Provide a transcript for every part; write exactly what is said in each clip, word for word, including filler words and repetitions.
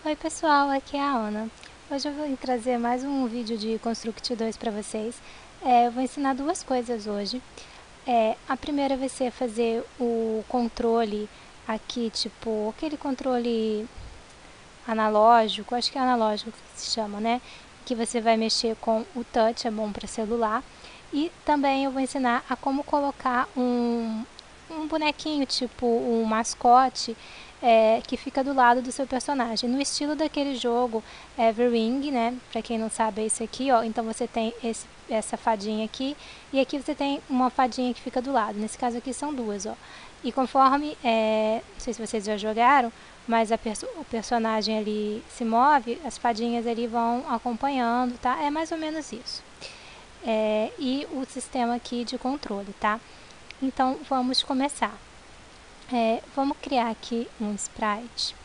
Oi pessoal, aqui é a Ana. Hoje eu vou trazer mais um vídeo de Construct dois para vocês. É, eu vou ensinar duas coisas hoje. É, a primeira vai ser fazer o controle aqui, tipo aquele controle analógico, acho que é analógico que se chama, né? Que você vai mexer com o touch, é bom para celular. E também eu vou ensinar a como colocar um, um bonequinho, tipo um mascote, é, que fica do lado do seu personagem, no estilo daquele jogo Everring, né? Pra quem não sabe, é esse aqui, ó. Então você tem esse, essa fadinha aqui, e aqui você tem uma fadinha que fica do lado. Nesse caso aqui são duas, ó. E conforme, é, não sei se vocês já jogaram, mas a perso o personagem ali se move, as fadinhas ali vão acompanhando, tá? É mais ou menos isso. É, e o sistema aqui de controle, tá? Então vamos começar. É, vamos criar aqui um sprite.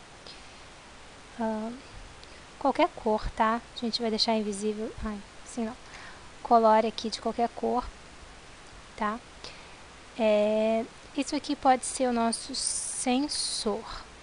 Uh, qualquer cor, tá? A gente vai deixar invisível. Ai, assim não. Colore aqui de qualquer cor, tá? É, isso aqui pode ser o nosso sensor.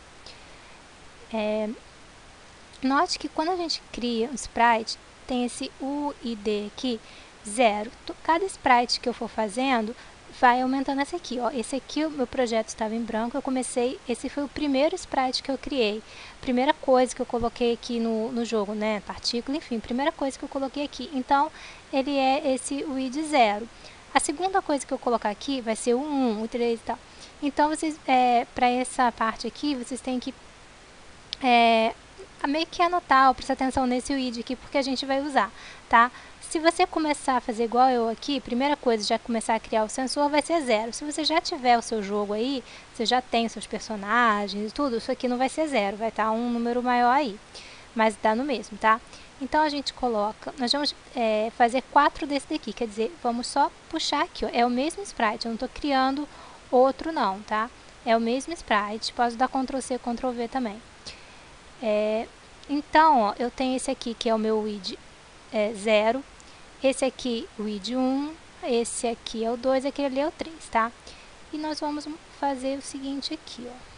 É, note que quando a gente cria um sprite, tem esse U I D aqui, zero. Cada sprite que eu for fazendo vai aumentando esse aqui, ó. Esse aqui, o meu projeto estava em branco, eu comecei, esse foi o primeiro sprite que eu criei. Primeira coisa que eu coloquei aqui no, no jogo, né, partícula, enfim, primeira coisa que eu coloquei aqui. Então, ele é esse U I D zero. A segunda coisa que eu colocar aqui vai ser o um, o três e tal. Então, vocês, é, para essa parte aqui, vocês têm que é, meio que anotar ou prestar atenção nesse I D aqui, porque a gente vai usar, tá? Se você começar a fazer igual eu aqui, primeira coisa, já começar a criar o sensor, vai ser zero. Se você já tiver o seu jogo aí, você já tem os seus personagens e tudo, isso aqui não vai ser zero, vai estar um número maior aí, mas dá no mesmo, tá? Então a gente coloca, nós vamos é, fazer quatro desse daqui, quer dizer, vamos só puxar aqui, ó, é o mesmo sprite, eu não estou criando outro não, tá? É o mesmo sprite, posso dar control C, control V também. É, então, ó, eu tenho esse aqui que é o meu I D é, zero, esse aqui o I D um, esse aqui é o dois, aquele ali é o três, tá? E nós vamos fazer o seguinte aqui, ó.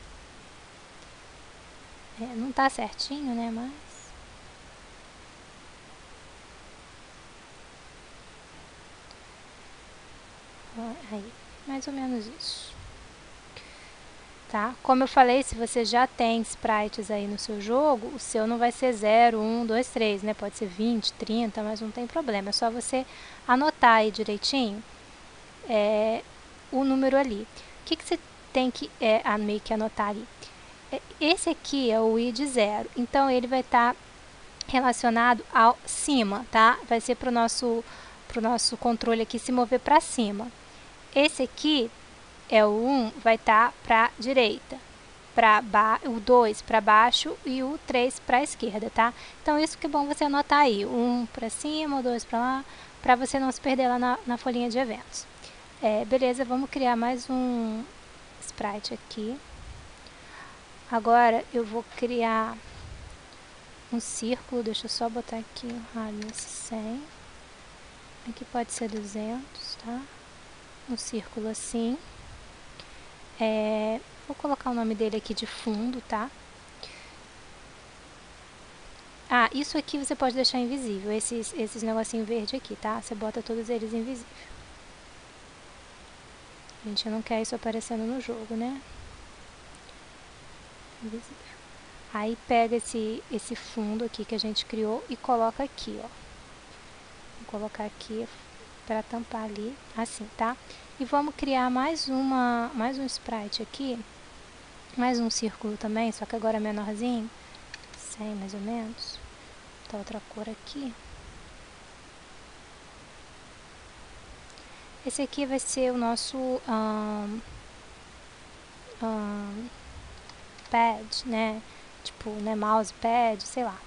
É, não tá certinho, né, mas... Aí, mais ou menos isso. Tá? Como eu falei, se você já tem sprites aí no seu jogo, o seu não vai ser zero, um, dois, três, né? Pode ser vinte, trinta, mas não tem problema. É só você anotar aí direitinho é, o número ali. O que, que você tem que é, meio que anotar ali? Esse aqui é o I D zero, então ele vai estar tá relacionado ao cima, tá? Vai ser para o nosso, pro nosso controle aqui se mover para cima. Esse aqui é o um, vai estar tá para a direita, pra o dois para baixo e o três para a esquerda, tá? Então isso que é bom você anotar aí, o um para cima, o dois para lá, para você não se perder lá na, na folhinha de eventos. É, beleza, vamos criar mais um sprite aqui. Agora eu vou criar um círculo, deixa eu só botar aqui o radius cem. Aqui pode ser duzentos, tá? Um círculo assim. É, vou colocar o nome dele aqui de fundo, tá? Ah, isso aqui você pode deixar invisível, esses, esses negocinho verde aqui, tá? Você bota todos eles invisível. A gente não quer isso aparecendo no jogo, né? Invisível. Aí pega esse, esse fundo aqui que a gente criou e coloca aqui, ó. Vou colocar aqui para tampar ali, assim, tá? E vamos criar mais uma, mais um sprite aqui, mais um círculo também, só que agora menorzinho, cem mais ou menos. Tá outra cor aqui. Esse aqui vai ser o nosso um, um, pad, né? Tipo, né, mousepad, sei lá.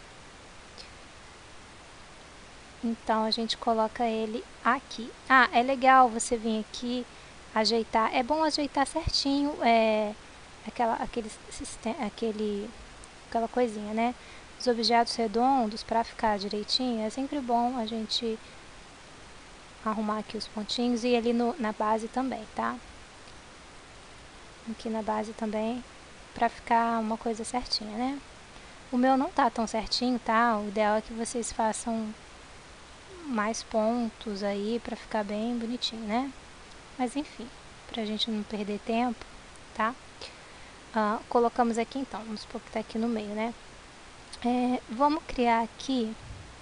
Então a gente coloca ele aqui. Ah, é legal você vir aqui ajeitar. É bom ajeitar certinho é, aquela, aquele, aquele, aquela coisinha, né? Os objetos redondos para ficar direitinho. É sempre bom a gente arrumar aqui os pontinhos e ali no, na base também, tá? Aqui na base também, para ficar uma coisa certinha, né? O meu não tá tão certinho, tá? O ideal é que vocês façam mais pontos aí pra ficar bem bonitinho, né? Mas enfim, pra gente não perder tempo, tá? Uh, colocamos aqui então, vamos supor que tá aqui no meio, né? É, vamos criar aqui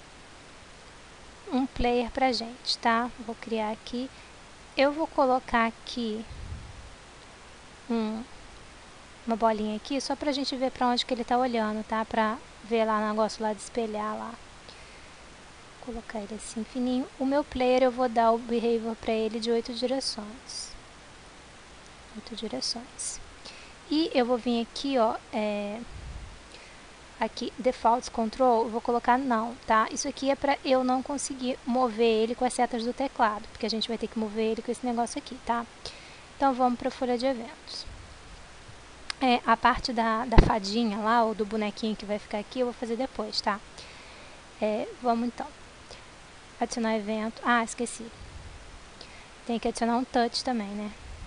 um player pra gente, tá? Vou criar aqui, eu vou colocar aqui um, uma bolinha aqui, só pra gente ver pra onde que ele tá olhando, tá? Pra ver lá o negócio lá de espelhar lá. Vou colocar ele assim fininho. O meu player eu vou dar o behavior pra ele de oito direções. Oito direções. E eu vou vir aqui, ó, é, aqui, Default Control, eu vou colocar não, tá? Isso aqui é pra eu não conseguir mover ele com as setas do teclado, porque a gente vai ter que mover ele com esse negócio aqui, tá? Então, vamos pra folha de eventos. É, a parte da, da fadinha lá, ou do bonequinho que vai ficar aqui, eu vou fazer depois, tá? É, vamos então. Adicionar evento. Ah, esqueci. Tem que adicionar um touch também, né?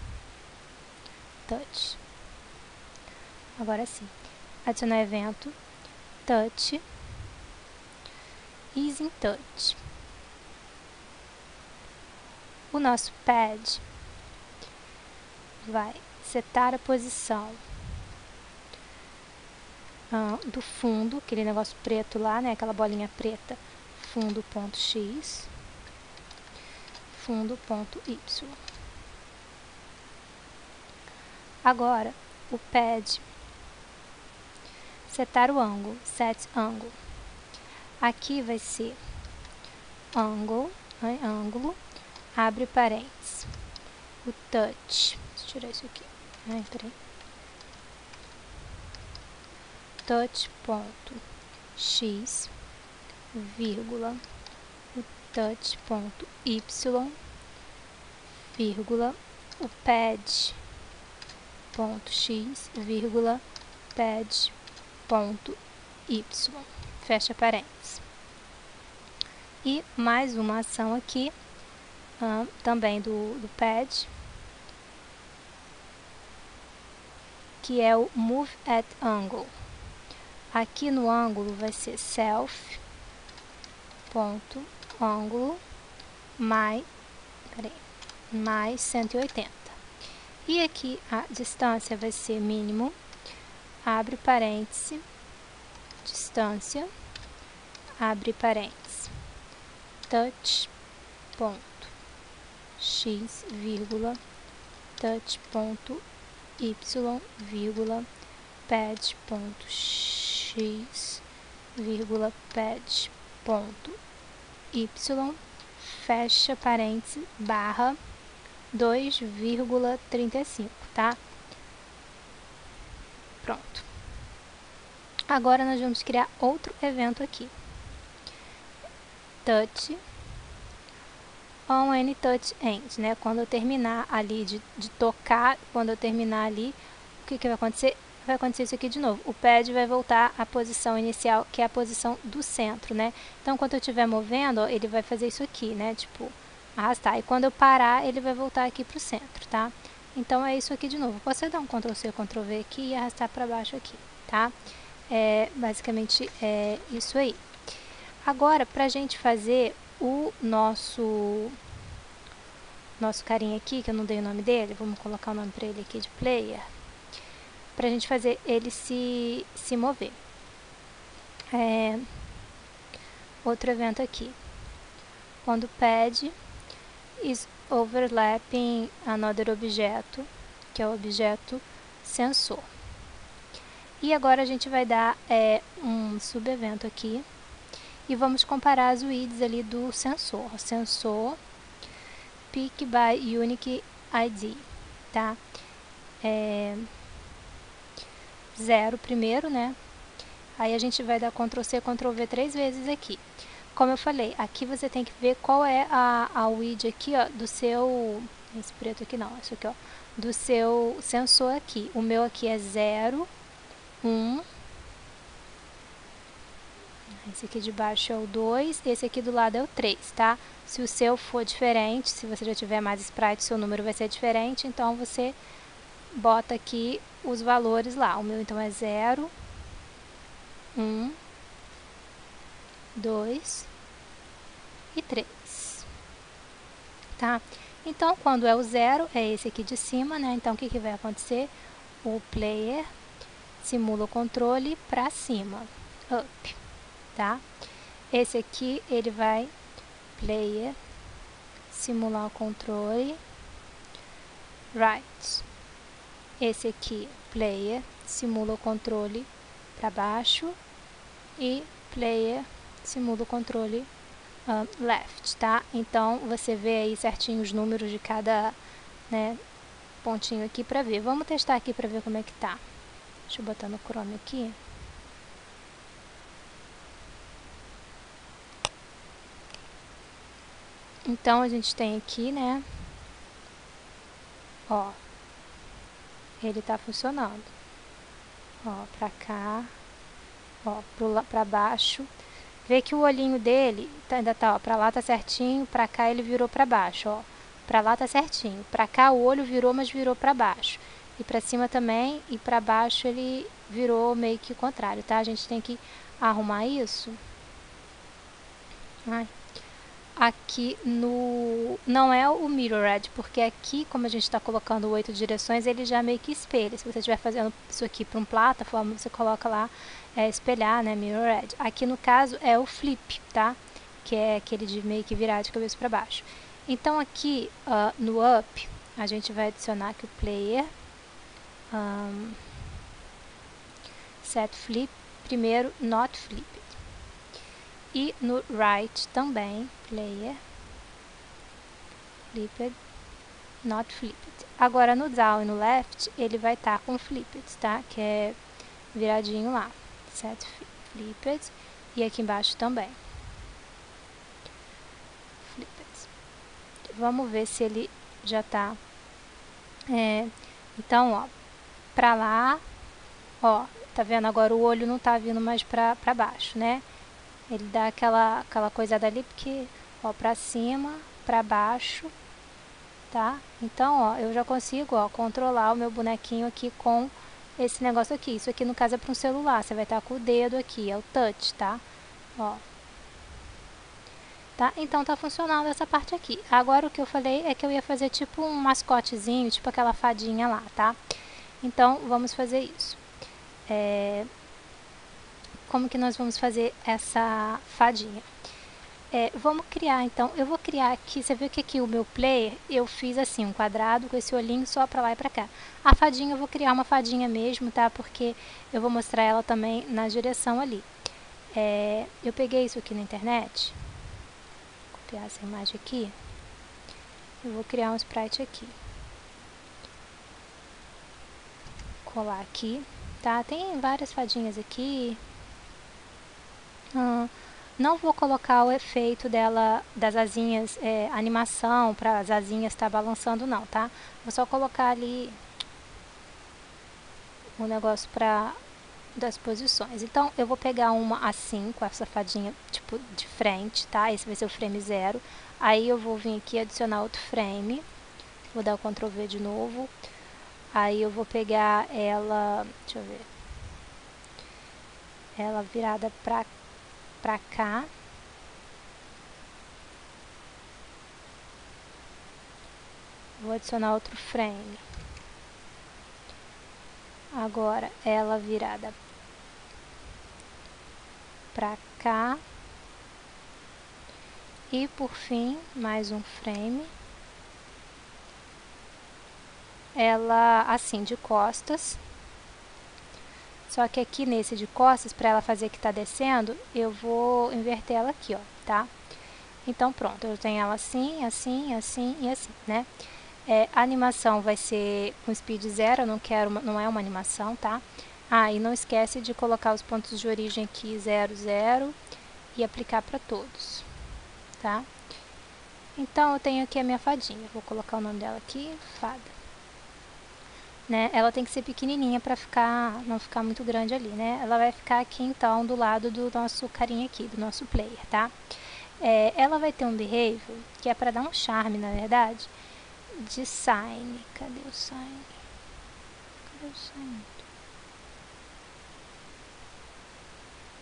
Touch. Agora sim. Adicionar evento. Touch. Easy Touch. O nosso pad vai setar a posição ah, do fundo, aquele negócio preto lá, né? Aquela bolinha preta. Fundo.x. Fundo.y. Agora, o pad setar o ângulo, set angle. Aqui vai ser angle, né, ângulo, abre parênteses. O touch, deixa eu tirar isso aqui. Ai, peraí. Touch ponto x, vírgula, o touch ponto y, vírgula, o pad ponto x, vírgula, pad ponto y, fecha parênteses. E mais uma ação aqui, uh, também do, do pad, que é o move at angle. Aqui no ângulo vai ser self ponto ângulo mais, peraí, mais cento e oitenta. E aqui a distância vai ser mínimo, abre parêntese, distância, abre parêntese, touch ponto x, vírgula, touch ponto y, vírgula, pad ponto x, vírgula, pad ponto y, fecha parêntese, barra, dois vírgula trinta e cinco, tá? Pronto. Agora nós vamos criar outro evento aqui. Touch on any touch end, né? Quando eu terminar ali de, de tocar, quando eu terminar ali, o que, que vai acontecer? Vai acontecer isso aqui de novo. O pad vai voltar à posição inicial, que é a posição do centro, né? Então, quando eu estiver movendo, ó, ele vai fazer isso aqui, né? Tipo, arrastar. E quando eu parar, ele vai voltar aqui pro centro, tá? Então, é isso aqui de novo. Posso dar um control C, control V aqui e arrastar para baixo aqui, tá? É, basicamente, é isso aí. Agora, pra gente fazer o nosso nosso carinha aqui, que eu não dei o nome dele, vamos colocar o nome pra ele aqui de player, pra gente fazer ele se, se mover. É, outro evento aqui. Quando pad is overlapping another objeto, que é o objeto sensor. E agora a gente vai dar é, um subevento aqui e vamos comparar as U I Ds ali do sensor. Sensor pick by unique I D, tá? É, zero primeiro, né? Aí a gente vai dar control C, control V três vezes aqui. Como eu falei, aqui você tem que ver qual é a, a U I D aqui, ó, do seu... Esse preto aqui não, esse aqui, ó. Do seu sensor aqui. O meu aqui é zero, um. Esse aqui de baixo é o dois, esse aqui do lado é o três, tá? Se o seu for diferente, se você já tiver mais sprite, seu número vai ser diferente, então você bota aqui os valores lá. O meu então é zero, Um, dois e três. Tá? Então, quando é o zero, é esse aqui de cima, né? Então, o que, que vai acontecer? O player simula o controle para cima, up, tá? Esse aqui, ele vai player simular o controle right. Esse aqui, player, simula o controle para baixo e player simula o controle uh, left, tá? Então, você vê aí certinho os números de cada, né, pontinho aqui para ver. Vamos testar aqui para ver como é que tá. Deixa eu botar no Chrome aqui. Então, a gente tem aqui, né, ó, ele tá funcionando. Ó, pra cá, ó, pro, pra baixo. Vê que o olhinho dele tá, ainda tá, ó, pra lá tá certinho, pra cá ele virou pra baixo, ó. Pra lá tá certinho. Pra cá o olho virou, mas virou pra baixo. E pra cima também, e pra baixo ele virou meio que o contrário, tá? A gente tem que arrumar isso. Ai. Aqui no... Não é o mirrored, porque aqui, como a gente está colocando oito direções, ele já meio que espelha. Se você estiver fazendo isso aqui para uma plataforma, você coloca lá, é, espelhar, né, mirrored. Aqui no caso é o flip, tá? Que é aquele de meio que virar de cabeça para baixo. Então aqui uh, no up, a gente vai adicionar aqui o player, um, set flip, primeiro not flip. E no right também, player, flipped, not flipped. Agora no down e no left, ele vai estar tá com flipped, tá? Que é viradinho lá. Set flipped. E aqui embaixo também. Flipped. Vamos ver se ele já tá. É, então, ó, pra lá, ó, tá vendo? Agora o olho não tá vindo mais pra, pra baixo, né? Ele dá aquela, aquela coisada ali, porque, ó, pra cima, pra baixo, tá? Então, ó, eu já consigo, ó, controlar o meu bonequinho aqui com esse negócio aqui. Isso aqui, no caso, é para um celular. Você vai estar com o dedo aqui, é o touch, tá? Ó. Tá? Então, tá funcionando essa parte aqui. Agora, o que eu falei é que eu ia fazer tipo um mascotezinho, tipo aquela fadinha lá, tá? Então, vamos fazer isso. É... Como que nós vamos fazer essa fadinha? É, vamos criar, então, eu vou criar aqui, você vê que aqui o meu player, eu fiz assim, um quadrado com esse olhinho só pra lá e pra cá. A fadinha, eu vou criar uma fadinha mesmo, tá? Porque eu vou mostrar ela também na direção ali. É, eu peguei isso aqui na internet, vou copiar essa imagem aqui, eu vou criar um sprite aqui. Colar aqui, tá? Tem várias fadinhas aqui. Hum, não vou colocar o efeito dela, das asinhas, é, animação, para as asinhas estar tá balançando não, tá? Vou só colocar ali um negócio para das posições. Então, eu vou pegar uma assim, com essa fadinha, tipo, de frente, tá? Esse vai ser o frame zero. Aí, eu vou vir aqui adicionar outro frame. Vou dar o control V de novo. Aí, eu vou pegar ela, deixa eu ver, ela virada pra pra cá. Vou adicionar outro frame. Agora, ela virada pra cá. E, por fim, mais um frame. Ela, assim, de costas. Só que aqui nesse de costas, para ela fazer que tá descendo, eu vou inverter ela aqui, ó, tá? Então, pronto, eu tenho ela assim, assim, assim e assim, né? É, a animação vai ser com speed zero, eu não quero, uma, não é uma animação, tá? Ah, e não esquece de colocar os pontos de origem aqui, zero, zero, e aplicar para todos, tá? Então, eu tenho aqui a minha fadinha, vou colocar o nome dela aqui, fada. Né? Ela tem que ser pequenininha para ficar, não ficar muito grande ali, né? Ela vai ficar aqui, então, do lado do nosso carinha aqui, do nosso player, tá? É, ela vai ter um behavior que é para dar um charme, na verdade, de sign. Cadê o sign? Cadê o sign?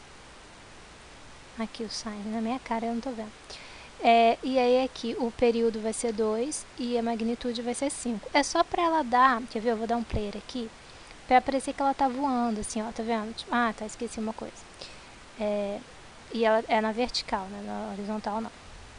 Aqui o sign na minha cara, eu não tô vendo. É, e aí aqui o período vai ser dois e a magnitude vai ser cinco. É só pra ela dar, quer ver? Eu vou dar um player aqui, pra parecer que ela tá voando, assim, ó, tá vendo? Ah, tá, esqueci uma coisa. É, e ela é na vertical, né? Na horizontal não.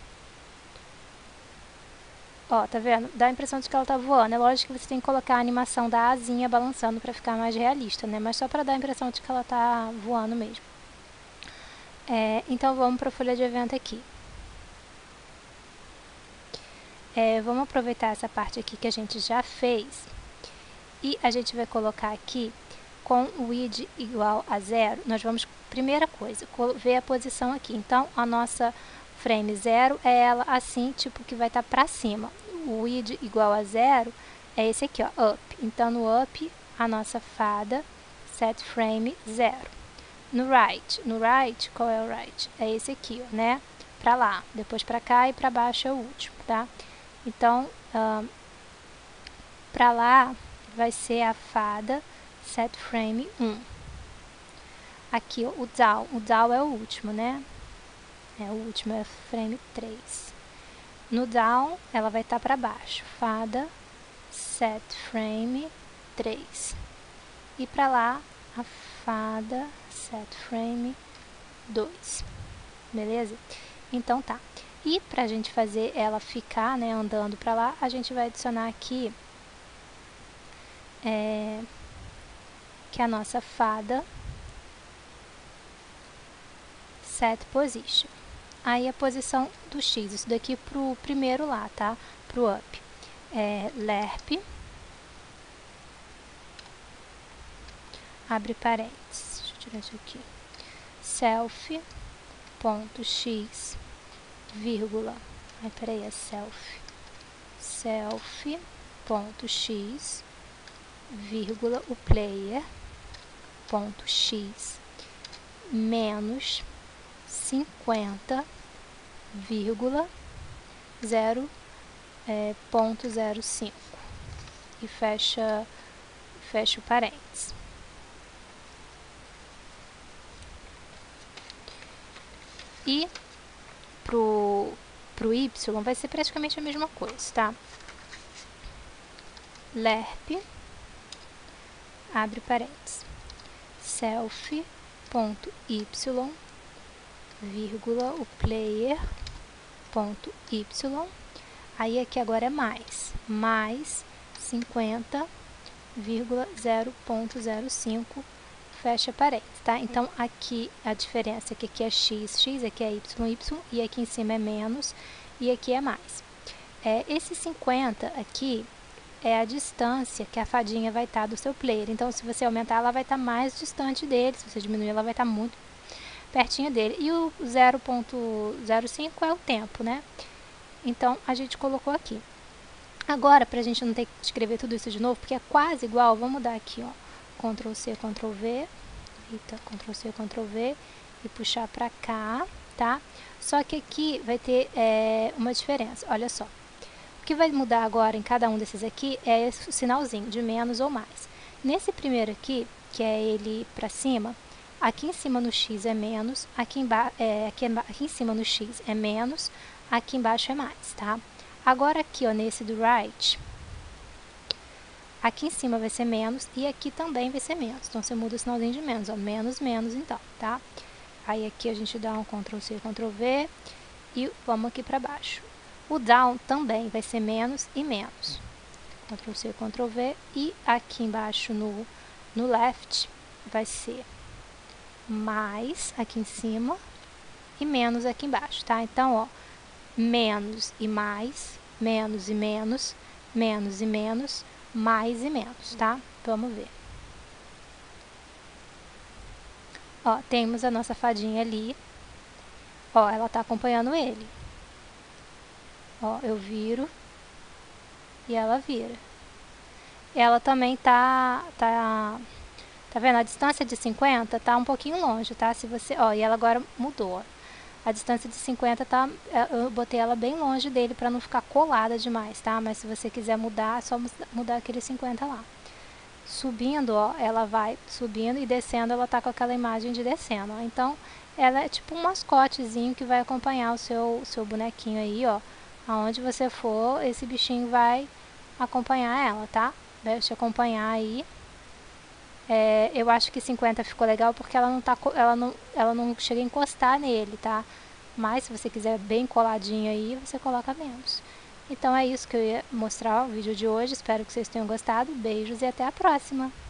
Ó, tá vendo? Dá a impressão de que ela tá voando. É lógico que você tem que colocar a animação da asinha balançando pra ficar mais realista, né? Mas só pra dar a impressão de que ela tá voando mesmo. É, então vamos pra folha de evento aqui. É, vamos aproveitar essa parte aqui que a gente já fez e a gente vai colocar aqui com o id igual a zero. Nós vamos, primeira coisa, ver a posição aqui. Então, a nossa frame zero é ela assim, tipo que vai estar tá para cima. O id igual a zero é esse aqui, ó, up. Então, no up, a nossa fada set frame zero. No right, no right, qual é o right? É esse aqui, ó, né? Para lá, depois para cá e para baixo é o último, tá? Então, um, para lá vai ser a fada set frame um. Aqui o down, o down é o último, né? É o último, é frame três. No down, ela vai estar tá para baixo, fada set frame três. E para lá, a fada set frame dois. Beleza? Então tá. E para a gente fazer ela ficar, né, andando para lá, a gente vai adicionar aqui é, que a nossa fada set position. Aí a posição do X, isso daqui pro primeiro lá, tá? Pro up. É lerp, abre parênteses, deixa eu tirar isso aqui. Self, ponto X, vírgula, aí peraí, é self. Self, ponto X, vírgula, o player, ponto X, menos cinquenta, vírgula, zero, é, ponto zero cinco. E fecha, fecha o parênteses. E pro, pro Y vai ser praticamente a mesma coisa, tá? Lerp, abre parênteses, self, ponto Y, vírgula, o player, ponto Y, aí aqui agora é mais, mais cinquenta, vírgula, zero ponto zero cinco, fecha parênteses, tá? Então, aqui a diferença é que aqui é x, x, aqui é y, y, e aqui em cima é menos, e aqui é mais. É, esse cinquenta aqui é a distância que a fadinha vai estar do seu player. Então, se você aumentar, ela vai estar mais distante dele. Se você diminuir, ela vai estar muito pertinho dele. E o zero ponto zero cinco é o tempo, né? Então, a gente colocou aqui. Agora, para a gente não ter que escrever tudo isso de novo, porque é quase igual, vamos dar aqui, ó, control C, control V, eita, control C, control V, e puxar para cá, tá? Só que aqui vai ter é, uma diferença, olha só. O que vai mudar agora em cada um desses aqui é esse sinalzinho de menos ou mais. Nesse primeiro aqui, que é ele para cima, aqui em cima no X é menos, aqui, emba é, aqui, aqui em cima no X é menos, aqui embaixo é mais, tá? Agora aqui, ó, nesse do right, aqui em cima vai ser menos e aqui também vai ser menos. Então, você muda o sinalzinho de menos, ó, menos, menos, então, tá? Aí aqui a gente dá um control C, control V e vamos aqui para baixo. O down também vai ser menos e menos. control C, control V. E aqui embaixo no, no left vai ser mais aqui em cima e menos aqui embaixo, tá? Então, ó, menos e mais, menos e menos, menos e menos, mais e menos, tá? Vamos ver. Ó, temos a nossa fadinha ali. Ó, ela tá acompanhando ele. Ó, eu viro e ela vira. Ela também tá, tá, tá vendo? A distância de cinquenta tá um pouquinho longe, tá? Se você, ó, e ela agora mudou. A distância de cinquenta tá, eu botei ela bem longe dele para não ficar colada demais, tá? Mas se você quiser mudar, é só mudar aquele cinquenta lá. subindo, ó, ela vai subindo e descendo, ela tá com aquela imagem de descendo, ó. Então, ela é tipo um mascotezinho que vai acompanhar o seu, o seu bonequinho aí, ó. Aonde você for, esse bichinho vai acompanhar ela, tá? Vai te acompanhar aí. É, eu acho que cinquenta ficou legal porque ela não, tá, ela, não, ela não chega a encostar nele, tá? Mas se você quiser bem coladinho aí, você coloca menos. Então é isso que eu ia mostrar o vídeo de hoje. Espero que vocês tenham gostado. Beijos e até a próxima!